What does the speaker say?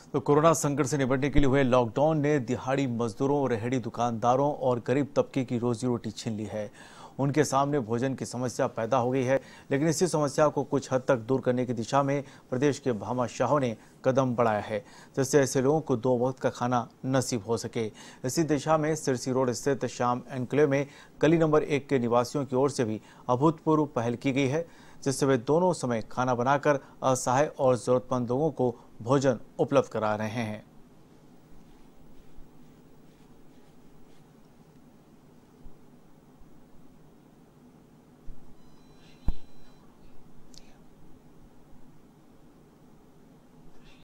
तो कोरोना संकट से निपटने के लिए हुए लॉकडाउन ने दिहाड़ी मजदूरों, रेहड़ी दुकानदारों और गरीब तबके की रोजी रोटी छीन ली है। उनके सामने भोजन की समस्या पैदा हो गई है, लेकिन इसी समस्या को कुछ हद तक दूर करने की दिशा में प्रदेश के भामाशाहों ने कदम बढ़ाया है, जिससे ऐसे लोगों को 2 वक्त का खाना नसीब हो सके। इसी दिशा में सिरसी रोड स्थित श्याम एन्क्लेव में गली नंबर 1 के निवासियों की ओर से भी अभूतपूर्व पहल की गई है, जिससे वे दोनों समय खाना बनाकर असहाय और जरूरतमंद लोगों को भोजन उपलब्ध करा रहे हैं।